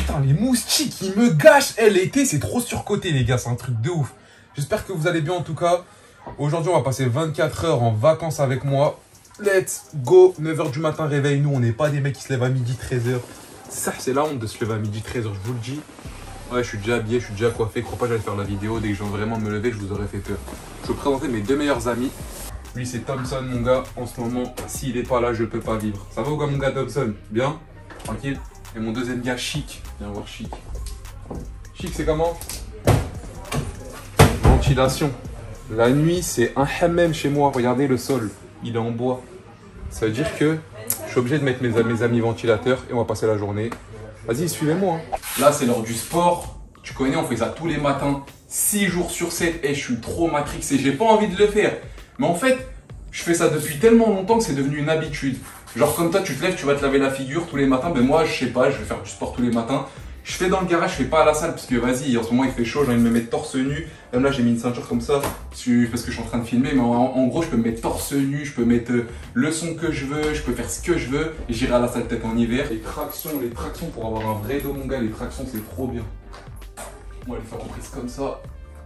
Putain, les moustiques, ils me gâchent. Eh, l'été, c'est trop surcoté, les gars. C'est un truc de ouf. J'espère que vous allez bien, en tout cas. Aujourd'hui, on va passer 24 heures en vacances avec moi. Let's go. 9 h du matin, réveil. Nous, on n'est pas des mecs qui se lèvent à midi, 13 h. Ça, c'est la honte de se lever à midi, 13 h, je vous le dis. Ouais, je suis déjà habillé, je suis déjà coiffé. Crois pas que j'allais faire la vidéo. Dès que je viens vraiment de me lever, je vous aurais fait peur. Je vais vous présenter mes deux meilleurs amis. Lui, c'est Thompson, mon gars. En ce moment, s'il n'est pas là, je peux pas vivre. Ça va ou quoi, mon gars Thompson? Bien? Tranquille? Et mon deuxième gars, Chic. Viens voir Chic. Chic, c'est comment? Ventilation. La nuit, c'est un hammam chez moi. Regardez le sol. Il est en bois. Ça veut dire que je suis obligé de mettre mes amis ventilateurs et on va passer la journée. Vas-y, suivez-moi. Là, c'est l'heure du sport. Tu connais, on fait ça tous les matins. 6 jours sur 7. Et je suis trop matrixé. J'ai pas envie de le faire. Mais en fait, je fais ça depuis tellement longtemps que c'est devenu une habitude. Genre comme toi, tu te lèves, tu vas te laver la figure tous les matins. Ben moi, je sais pas, je vais faire du sport tous les matins. Je fais dans le garage, je fais pas à la salle parce que vas-y, en ce moment il fait chaud, j'ai envie de me mettre torse nu. Même là, j'ai mis une ceinture comme ça parce que je suis en train de filmer. Mais en gros, je peux me mettre torse nu, je peux mettre le son que je veux, je peux faire ce que je veux. Et j'irai à la salle peut-être en hiver. Les tractions pour avoir un vrai dos, mon gars, les tractions c'est trop bien. On va les faire en prise comme ça.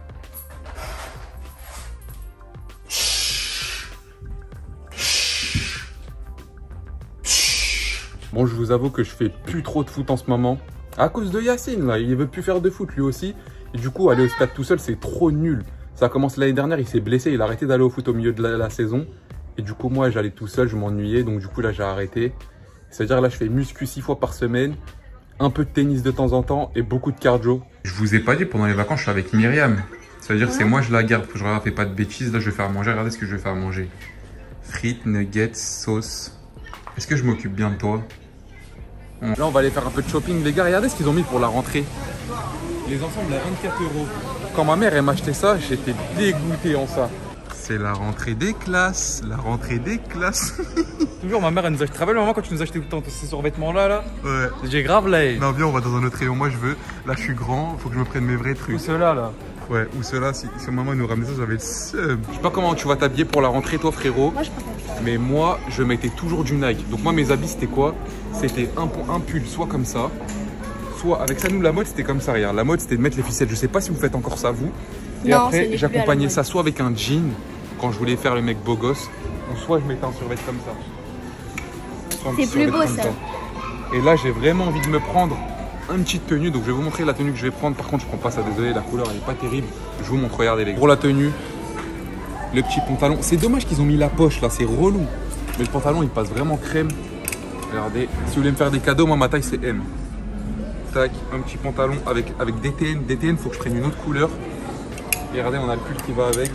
Bon, je vous avoue que je fais plus trop de foot en ce moment. À cause de Yacine, là, il veut plus faire de foot lui aussi. Et du coup, aller au stade tout seul, c'est trop nul. Ça commence l'année dernière, il s'est blessé, il a arrêté d'aller au foot au milieu de la saison. Et du coup, moi, j'allais tout seul, je m'ennuyais. Donc du coup, là, j'ai arrêté. C'est-à-dire, là, je fais muscu 6 fois par semaine, un peu de tennis de temps en temps et beaucoup de cardio. Je vous ai pas dit, pendant les vacances, je suis avec Myriam. C'est-à-dire, c'est moi, je la garde. Je ne fais pas de bêtises. Là, je vais faire manger. Regardez ce que je vais faire manger. Frites, nuggets, sauce. Est-ce que je m'occupe bien de toi? Là, on va aller faire un peu de shopping. Les gars, regardez ce qu'ils ont mis pour la rentrée. Les ensembles à 24 €. Quand ma mère, elle m'a acheté ça, j'étais dégoûté en ça. C'est la rentrée des classes. La rentrée des classes. Toujours, ma mère, elle nous a acheté. Tu te rappelles, maman, quand tu nous achetais tout le temps ces survêtements-là là? Ouais. J'ai grave là. Non, viens, on va dans un autre rayon. Moi, je veux. Là, je suis grand. Faut que je me prenne mes vrais trucs. Ou ceux-là là. Ouais, ou ceux-là. Si maman nous ramenait ça, j'avais le seum. Je sais pas comment tu vas t'habiller pour la rentrée, toi, frérot. Moi, je préfère. Mais moi, je mettais toujours du Nike. Donc moi, mes habits, c'était quoi? C'était un pull, soit comme ça, soit avec ça. Nous, la mode, c'était comme ça, regarde. La mode, c'était de mettre les ficelles. Je sais pas si vous faites encore ça, vous. Et non, après, j'accompagnais ça soit avec un jean, quand je voulais faire le mec beau gosse, ou soit je mettais un survêt comme ça. C'est plus beau, ça. Et là, j'ai vraiment envie de me prendre une petite tenue. Donc, je vais vous montrer la tenue que je vais prendre. Par contre, je prends pas ça, désolé, la couleur, elle est pas terrible. Je vous montre, regardez les gars. Pour la tenue, le petit pantalon. C'est dommage qu'ils ont mis la poche là, c'est relou. Mais le pantalon, il passe vraiment crème. Regardez, si vous voulez me faire des cadeaux, moi ma taille c'est M. Tac, un petit pantalon avec DTN. DTN, faut que je prenne une autre couleur. Et regardez, on a le pull qui va avec.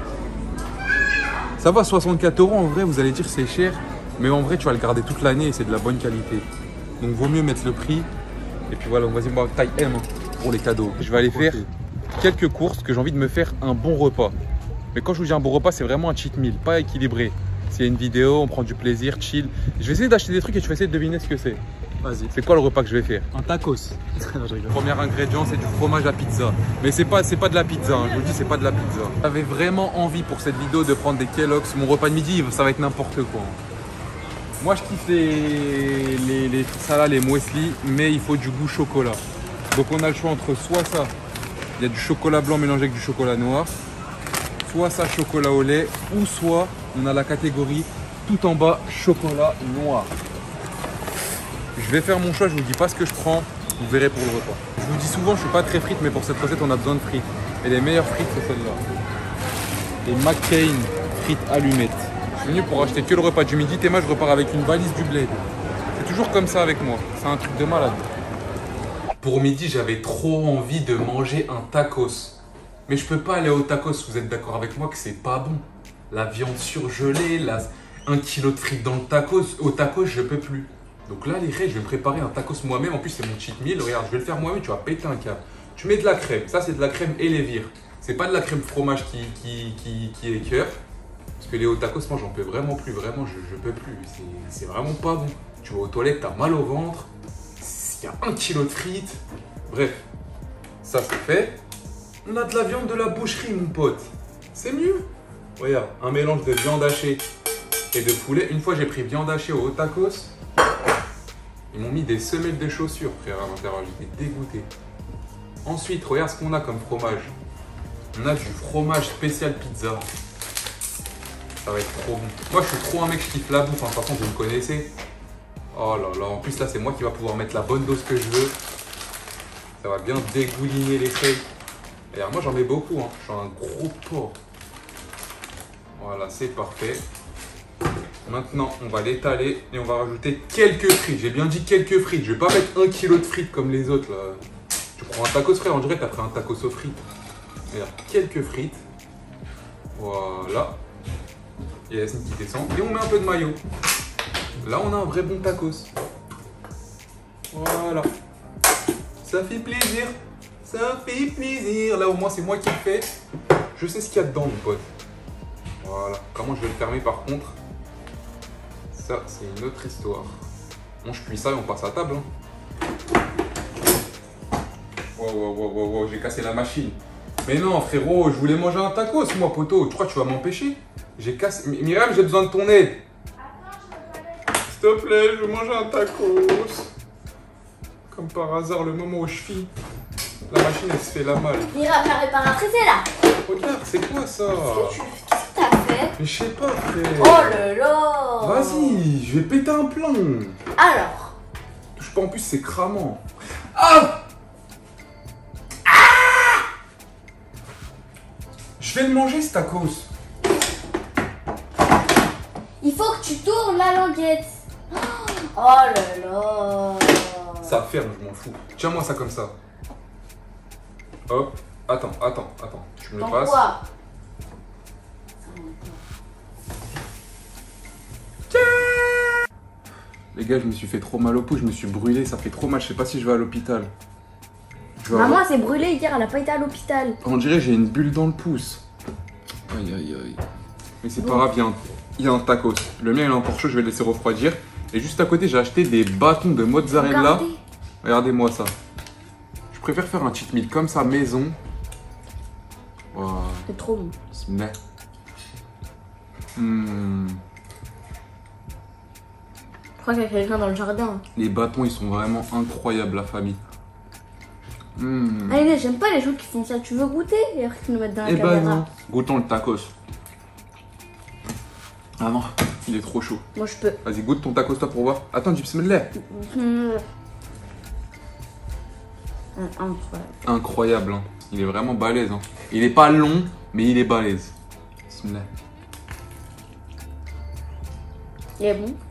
Ça va, 64 € en vrai, vous allez dire c'est cher. Mais en vrai, tu vas le garder toute l'année et c'est de la bonne qualité. Donc vaut mieux mettre le prix. Et puis voilà, vas-y, moi taille M pour les cadeaux. Je vais aller faire quelques courses que j'ai envie de me faire un bon repas. Mais quand je vous dis un bon repas, c'est vraiment un cheat meal, pas équilibré. S'il y a une vidéo, on prend du plaisir, chill. Je vais essayer d'acheter des trucs et tu vas essayer de deviner ce que c'est. Vas-y. C'est quoi le repas que je vais faire? Un tacos. Non, je rigole. Premier ingrédient, c'est du fromage à pizza. Mais c'est pas de la pizza, hein. Je vous le dis, c'est pas de la pizza. J'avais vraiment envie pour cette vidéo de prendre des Kellogg's. Mon repas de midi, ça va être n'importe quoi. Moi, je kiffe les salades, les muesli, mais il faut du goût chocolat. Donc on a le choix entre soit ça, il y a du chocolat blanc mélangé avec du chocolat noir, soit ça chocolat au lait, ou soit on a la catégorie tout en bas chocolat noir. Je vais faire mon choix, je vous dis pas ce que je prends, vous verrez pour le repas. Je vous dis souvent, je suis pas très frite, mais pour cette recette on a besoin de frites. Et les meilleures frites c'est celle-là. Et McCain frites allumettes. Je suis venu pour acheter que le repas du midi, Théma je repars avec une valise du bled. C'est toujours comme ça avec moi, c'est un truc de malade. Pour midi j'avais trop envie de manger un tacos. Mais je peux pas aller au tacos, vous êtes d'accord avec moi que c'est pas bon. La viande surgelée, 1 kg de frites dans le tacos, au tacos je peux plus. Donc là les gars, je vais me préparer un tacos moi-même, en plus c'est mon cheat meal, regarde, je vais le faire moi-même, tu vas péter un câble. Tu mets de la crème, ça c'est de la crème et les vires. C'est pas de la crème fromage qui écœure. Parce que les hauts tacos, moi j'en peux vraiment plus, vraiment je peux plus. C'est vraiment pas bon. Tu vas aux toilettes, t'as mal au ventre, il y a 1 kg de frites. Bref, ça c'est fait. On a de la viande de la boucherie, mon pote. C'est mieux. Regarde, un mélange de viande hachée et de poulet. Une fois, j'ai pris viande hachée au tacos. Ils m'ont mis des semelles de chaussures, frère, à l'intérieur. J'étais dégoûté. Ensuite, regarde ce qu'on a comme fromage. On a du fromage spécial pizza. Ça va être trop bon. Moi, je suis trop un mec, je kiffe la bouffe. De toute façon, vous me connaissez. Oh là là. En plus, là, c'est moi qui va pouvoir mettre la bonne dose que je veux. Ça va bien dégouliner les feuilles. Et alors, moi, j'en mets beaucoup. Hein. Je suis un gros porc. Voilà, c'est parfait. Maintenant, on va l'étaler et on va rajouter quelques frites. J'ai bien dit quelques frites. Je vais pas mettre 1 kg de frites comme les autres, là. Tu prends un tacos, frère, on dirait que tu as pris un tacos aux frites. Alors, quelques frites. Voilà. Il y a Yacine qui descend. Et on met un peu de mayo. Là, on a un vrai bon tacos. Voilà. Ça fait plaisir. Ça fait plaisir. Là, au moins, c'est moi qui le fais. Je sais ce qu'il y a dedans, mon pote. Voilà. Comment je vais le fermer, par contre? Ça, c'est une autre histoire. Bon, je cuis ça et on passe à table. Hein. Wow, j'ai cassé la machine. Mais non, frérot, je voulais manger un tacos, moi, poto. Tu crois que tu vas m'empêcher? J'ai cassé... Myriam, j'ai besoin de ton aide. S'il te plaît, je veux manger un tacos. Comme par hasard, le moment où je finis, la machine, elle se fait la malle. Myriam, la réparatrice est là. Regarde, c'est quoi ça? Qu'est-ce que t'as fait? Mais je sais pas, frère. Oh là là. Vas-y, je vais péter un plomb. Alors. Touche pas, en plus, c'est cramant. Ah! Je vais le manger, ce tacos. Il faut que tu tournes la languette. Oh là là. Ça ferme, je m'en fous. Tiens-moi ça comme ça. Hop. Attends. Tu me le passes. Quoi? Les gars, je me suis fait trop mal au pouce, je me suis brûlé, ça fait trop mal. Je sais pas si je vais à l'hôpital. Maman s'est brûlée hier, elle a pas été à l'hôpital. On dirait que j'ai une bulle dans le pouce. Aïe. Mais c'est pas grave, il y a un tacos. Le mien il est encore chaud, je vais le laisser refroidir. Et juste à côté, j'ai acheté des bâtons de mozzarella. Regardez-moi ça. Je préfère faire un cheat meal comme ça, maison. Wow. C'est trop bon. Bismillah. Je crois qu'il y a quelqu'un dans le jardin. Les bâtons, ils sont vraiment incroyables, la famille. Allez, j'aime pas les gens qui font ça. Tu veux goûter et après qu'ils nous mettent dans la caméra. Non. Goûtons le tacos. Ah non, il est trop chaud. Moi, je peux. Vas-y, goûte ton tacos toi pour voir. Attends, du bismillah. Incroyable. Incroyable, hein. Il est vraiment balèze. Hein. Il est pas long, mais il est balèze. Bismillah. Il est bon.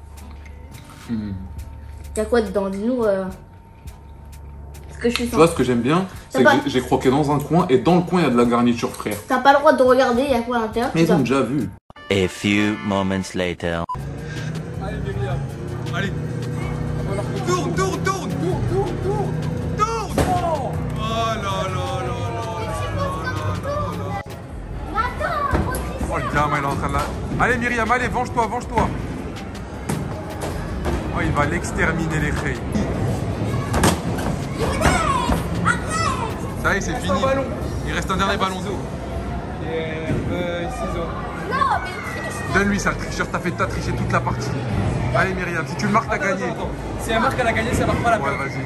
Y'a quoi dedans? Dis-nous. Que je suis tu vois, ce que j'aime bien, c'est que j'ai croqué dans un coin et dans le coin, il y a de la garniture, frère. T'as pas le droit de regarder, il y a quoi à l'intérieur? Mais ils ont déjà vu. A few moments later. Allez, Myriam. Allez. Tourne. Oh là là. Oh, le gamin, il est en train de la... Allez, Myriam, allez, venge-toi. Oh, il va l'exterminer, les reilles. Ça y est, c'est fini. Il reste un dernier ballon d'eau. Donne-lui ça, le tricheur. T'as triché toute la partie. Allez, Myriam, si tu le marques, t'as gagné. Attends. Si elle marque, elle a gagné, ça marque pas la perte. Ouais, vas-y.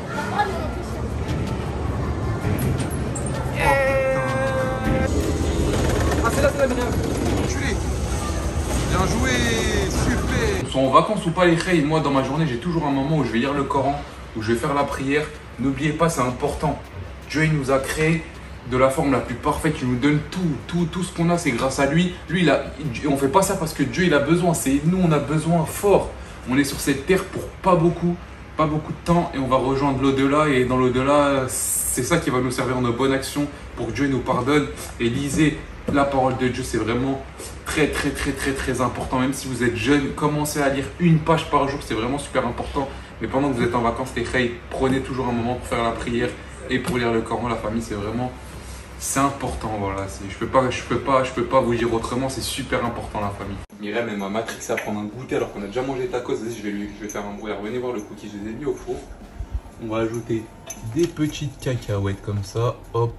Ah, c'est là, Myriam. Enculé. Bien joué, super. Soit en vacances ou pas, les reilles, moi, dans ma journée, j'ai toujours un moment où je vais lire le Coran, où je vais faire la prière. N'oubliez pas, c'est important. Dieu, il nous a créé de la forme la plus parfaite. Il nous donne tout ce qu'on a, c'est grâce à lui. Lui, on fait pas ça parce que Dieu, il a besoin. C'est nous, on a besoin fort. On est sur cette terre pour pas beaucoup de temps et on va rejoindre l'au-delà. Et dans l'au-delà, c'est ça qui va nous servir nos bonnes actions pour que Dieu nous pardonne. Et lisez la parole de Dieu, c'est vraiment très important. Même si vous êtes jeune, commencez à lire une page par jour, c'est vraiment super important. Mais pendant que vous êtes en vacances, les reilles, prenez toujours un moment pour faire la prière et pour lire le Coran. La famille, c'est important. Voilà, je peux pas vous dire autrement. C'est super important, la famille. Myriam, elle m'a matrixé à prendre un goûter alors qu'on a déjà mangé tacos. Vas-y, je vais faire un bruit. Venez voir le cookie, je les ai mis au four. On va ajouter des petites cacahuètes comme ça. Hop.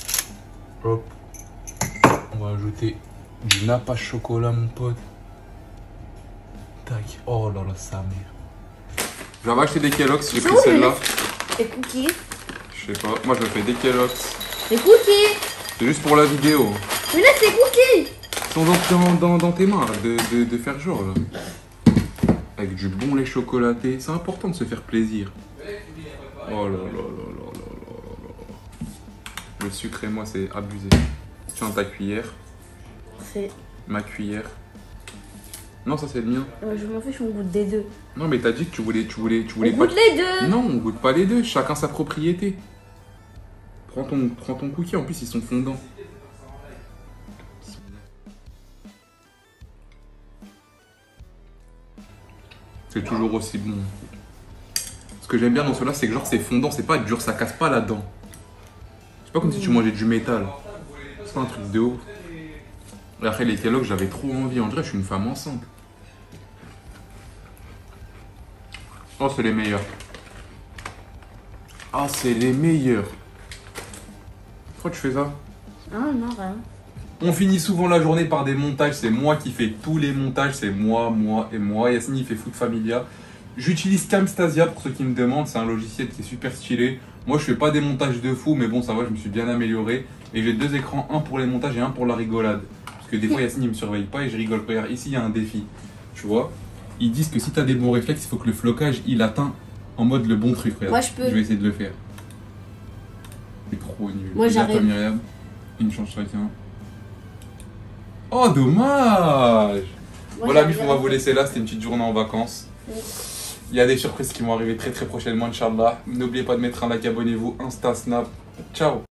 On va ajouter du napa chocolat, mon pote. Tac. Oh là là, sa mère. J'avais acheté des Kellogg's, j'ai C'est pris où, celle-là. Les cookies. Je sais pas, moi je me fais des Kellogg's. Les cookies. C'est juste pour la vidéo. Mais là, c'est cookies. Ils sont dans tes mains, arrête de faire genre là. Avec du bon lait chocolaté, c'est important de se faire plaisir. Oh là là là là là là là. Le sucre et moi c'est abusé. Tiens ta cuillère, C'est. ma cuillère. Non ça c'est le mien. Je m'en fiche, on goûte des deux. Non mais t'as dit que tu voulais On pas. goûte les deux. Non on goûte pas les deux, chacun sa propriété. Prends ton cookie, en plus ils sont fondants. C'est toujours aussi bon. Ce que j'aime bien dans ceux-là, c'est que genre c'est fondant, c'est pas dur, ça casse pas la dent. C'est pas comme si tu mangeais du métal. C'est pas un truc de ouf. Et après les Kellogg's, j'avais trop envie, on dirait que je suis une femme enceinte. Oh c'est les meilleurs. Ah c'est les meilleurs. Pourquoi tu fais ça? Ah non, rien. On finit souvent la journée par des montages, c'est moi qui fais tous les montages, c'est moi et moi. Yasmine il fait Foot Familia. J'utilise Camstasia pour ceux qui me demandent, c'est un logiciel qui est super stylé. Moi je fais pas des montages de fou, mais bon ça va, je me suis bien amélioré. Et j'ai deux écrans, un pour les montages et un pour la rigolade. Parce que des fois Yasmine il me surveille pas et je rigole. Regarde, ici il y a un défi, tu vois. Ils disent que si t'as des bons réflexes, il faut que le flocage il atteint en mode le bon truc. Regarde. Moi, je peux. Je vais essayer de le faire. C'est trop nul. Moi, Regarde, j'arrive. toi, Myriam, une chance chacun. Oh dommage. Voilà j'arrive. Mif, on va vous laisser là, c'était une petite journée en vacances. Il y a des surprises qui vont arriver très prochainement, Inch'Allah. N'oubliez pas de mettre un like, abonnez-vous, Insta, Snap. Ciao.